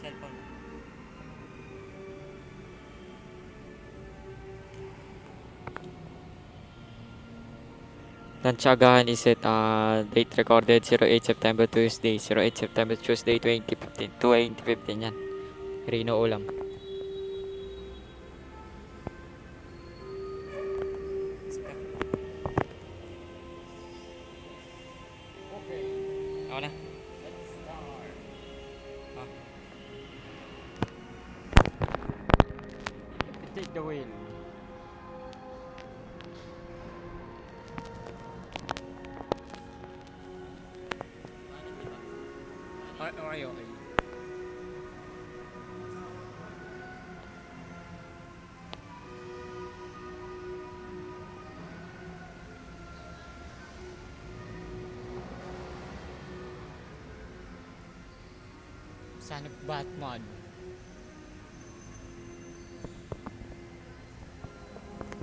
cellphone mo. Tansyagaan is it date recorded 08 September Tuesday, 08 September Tuesday 2015. 2015 yan. Rino ulam. Okay. Ako na. Let's start. Ah. Take the wheel. Okay. Son of Batman.